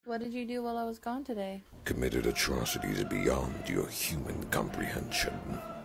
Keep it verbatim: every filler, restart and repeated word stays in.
What did you do while I was gone today? Committed atrocities beyond your human comprehension.